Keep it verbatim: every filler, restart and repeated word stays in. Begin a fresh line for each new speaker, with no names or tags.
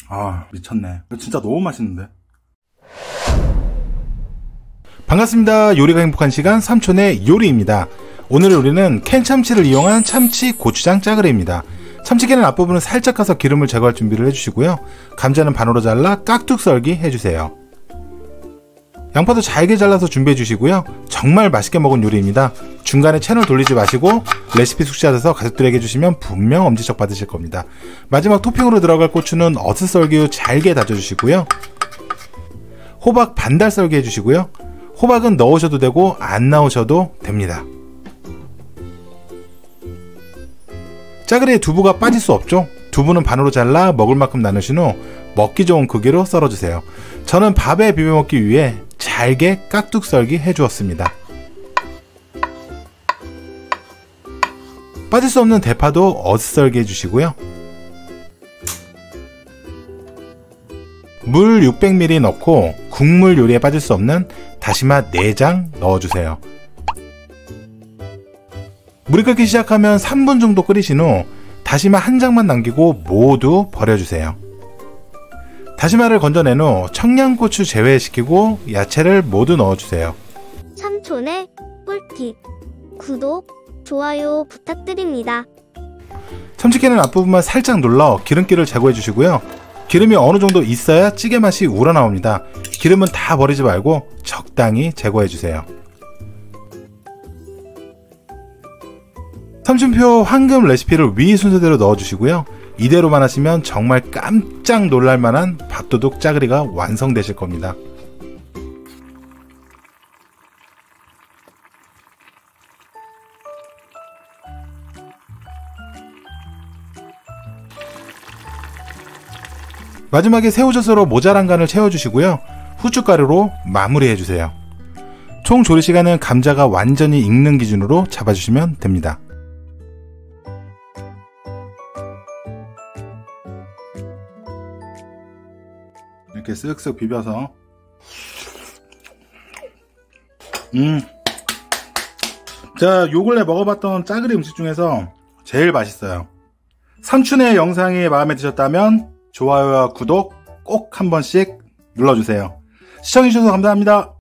아, 미쳤네. 진짜 너무 맛있는데. 반갑습니다. 요리가 행복한 시간 삼촌의 요리입니다. 오늘의 요리는 캔 참치를 이용한 참치 고추장 짜그레입니다. 참치캔은 앞부분은 살짝 까서 기름을 제거할 준비를 해주시고요. 감자는 반으로 잘라 깍둑 썰기 해주세요. 양파도 잘게 잘라서 준비해 주시고요. 정말 맛있게 먹은 요리입니다. 중간에 채널 돌리지 마시고 레시피 숙지하셔서 가족들에게 주시면 분명 엄지척 받으실 겁니다. 마지막 토핑으로 들어갈 고추는 어슷 썰기 후 잘게 다져주시고요. 호박 반달 썰기 해주시고요. 호박은 넣으셔도 되고 안 넣으셔도 됩니다. 짜그리에 두부가 빠질 수 없죠. 두부는 반으로 잘라 먹을 만큼 나누신 후 먹기 좋은 크기로 썰어주세요. 저는 밥에 비벼 먹기 위해 잘게 깍둑 썰기 해주었습니다. 빠질 수 없는 대파도 어슷 썰기 해주시고요. 물 육백 밀리리터 넣고 국물 요리에 빠질 수 없는 다시마 네 장 넣어주세요. 물이 끓기 시작하면 삼 분 정도 끓이신 후 다시마 한 장만 남기고 모두 버려주세요. 다시마를 건져낸 후 청양고추 제외시키고 야채를 모두 넣어주세요.
삼촌의 꿀팁, 구독, 좋아요 부탁드립니다.
참치캔은 앞부분만 살짝 눌러 기름기를 제거해 주시고요. 기름이 어느 정도 있어야 찌개 맛이 우러나옵니다. 기름은 다 버리지 말고 적당히 제거해 주세요. 삼촌표 황금 레시피를 위 순서대로 넣어주시고요. 이대로만 하시면 정말 깜짝 놀랄만한 밥도둑 짜그리가 완성되실 겁니다. 마지막에 새우젓으로 모자란 간을 채워주시고요. 후춧가루로 마무리해주세요. 총 조리시간은 감자가 완전히 익는 기준으로 잡아주시면 됩니다. 이렇게 쓱쓱 비벼서 음, 자, 요 근래 먹어봤던 짜그리 음식 중에서 제일 맛있어요. 삼촌의 영상이 마음에 드셨다면 좋아요와 구독 꼭 한 번씩 눌러주세요. 시청해주셔서 감사합니다.